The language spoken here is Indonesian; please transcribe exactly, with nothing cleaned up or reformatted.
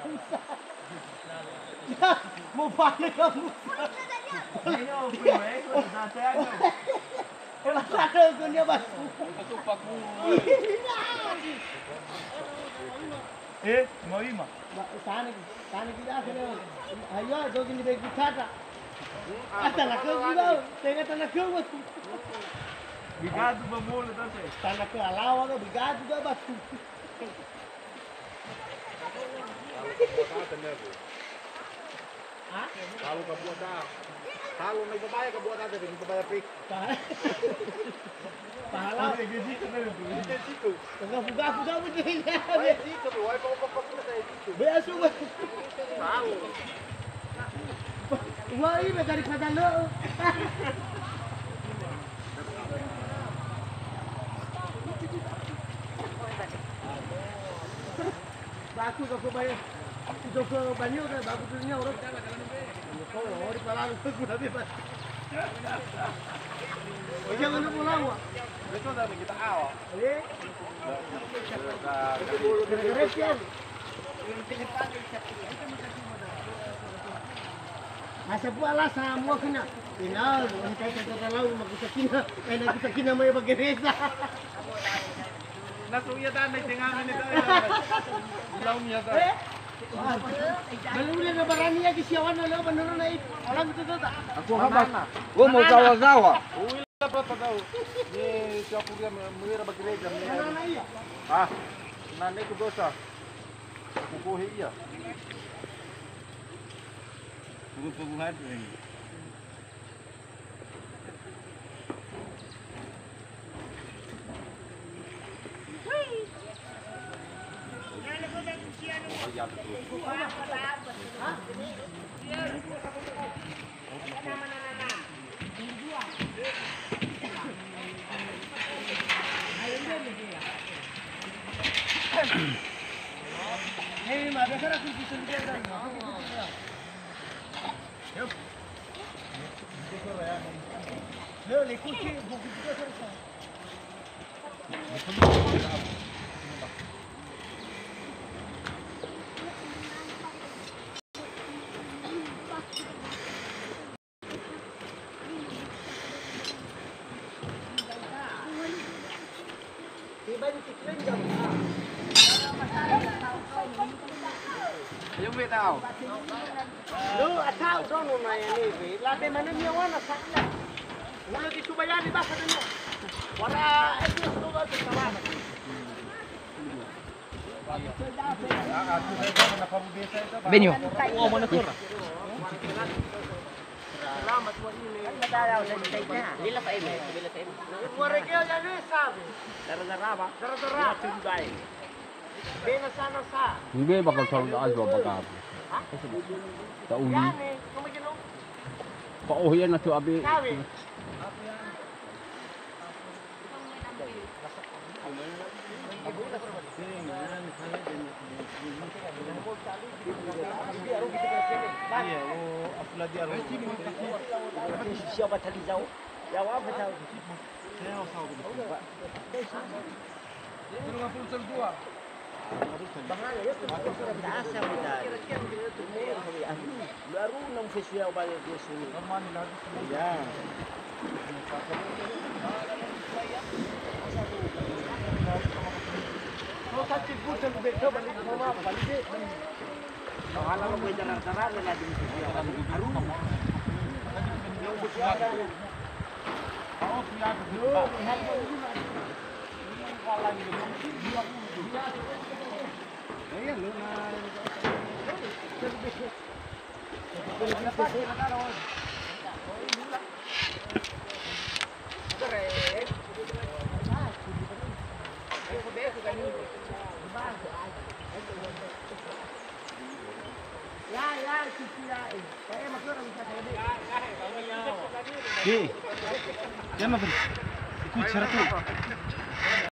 Mau panik kamu. Ayo, primeiro, dá até agora. Ela satu ko niya ba? Eh, mau ima? Sana sana kita sana. Ayo, do gini bagi kata. Ata na ko gila, tega ta na ko ba? Bigado ba mole tá certo? Ta na ko alawa do bigado do ba. Ha? Kalau kebuat dah, kalau naik kebaya kebuat ada dengan kebaya pik. Pahala. Gaji ka na rin. Itu situ. Tengah buka-buka mo din. Kaya situ, why kau kau kau na saya situ. Beaso ba? Tahu. Wah, ini dari padalo. Baku ko ba yun? Ito ko ba niyo na baku din niyo ro. Ko ori pala ko ko nabi ba. O jangan mo lang wa. Betul dah kita awak. Eh? Gara-gara siya. Asa po ala sa mo kina. Ina, hintay ka talaw magkakina. Ay nagkakina may bageresa. Nasuya dah naik dengan ini dah. Bilau niya dah. Eh? Balula na barani ya kisiyawan na lo manuro na it. Alam ito ta. Aku habis. Gua mau sawa-sawa. Uwi lah berapa tahu? Ni siapa dia mengira bagi gereja ni. Ano na iya? Ah, nanti ku dosa. Aku kuhi iya. Pagpupuhan rin. Eh, mabasa ra kung kisun dia dan. Yup. Lo le kuchi buku juga sa. Tiba di tikren jam. Yung bitaw. Lo atau dono na yan eh. Labe mana niya wana sa ila. Wala di subayani ba sa niya. Wala ito sa lugar sa tawanan. Aku saya nak pabudesa itu. Benyo. Oh, mana tu? Salamat mo ini. Madalaw sa site niya. Lila sa ime. Lila sa ime. Waregeo yan eh sabi. Dara-dara ba? Dara-dara. Tunday. Bena sana sa. Hindi bakal tahu aja bakal. Tauli. Yan eh. Kumagino. Pauhian na to abi. Sabi. Iya, oh, aku lagi aru. Siapa tadi jauh? Ya apa tahu? Saya tahu begitu, Pak. lima puluh dua. Bangala ya taasa medali. Baru nang festival ba yung Yesu. Normal lagi. Ya. Kalau sakit pun saya betul balik rumah balik. Bahala mo may dara-dara na din siya. Arun. Yung festival ba? Oh, siap. Yo, lihat dulu. Ayan, lu na. Ya, ya, sisiya eh. Kaya magkaroon sa tabi. Oke. Ya, mabri. Ikut syarat tu.